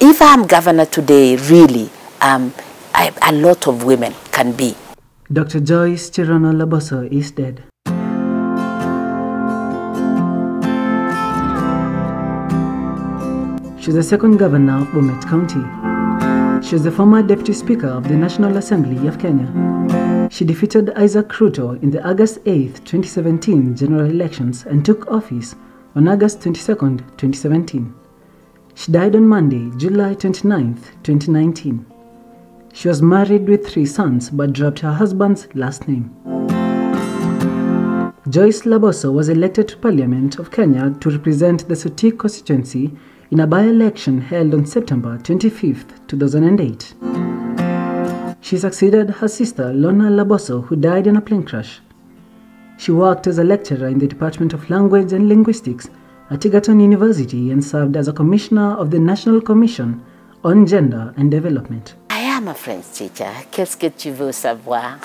if I'm governor today, really, a lot of women can be. Dr. Joyce Cherono Laboso is dead. She's the second governor of Bomet County. She is the former deputy speaker of the National Assembly of Kenya. She defeated Isaac Ruto in the August 8, 2017 general elections and took office on August 22, 2017. She died on Monday, July 29, 2019. She was married with 3 sons but dropped her husband's last name. Joyce Laboso was elected to Parliament of Kenya to represent the Sotik constituency in a by-election held on September 25, 2008. She succeeded her sister Lona Laboso, who died in a plane crash. She worked as a lecturer in the Department of Language and Linguistics at Egerton University and served as a commissioner of the National Commission on Gender and Development. I am a French teacher. Qu'est-ce que tu veux savoir?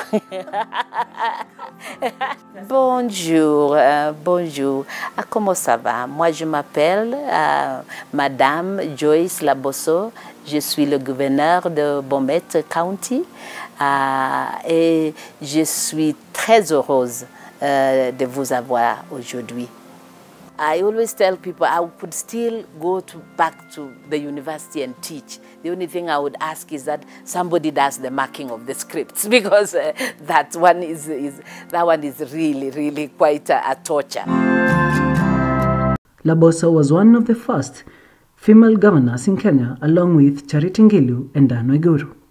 Bonjour, bonjour. Comment ça va? Moi, je m'appelle Madame Joyce Laboso. Je suis le gouverneur de Bomet County et je suis très heureuse de vous avoir aujourd'hui. I always tell people I could still go back to the university and teach. The only thing I would ask is that somebody does the marking of the scripts, because that one is really, really quite a torture. Laboso was one of the first female governors in Kenya, along with Charity Ngilu and Dan Waiguru.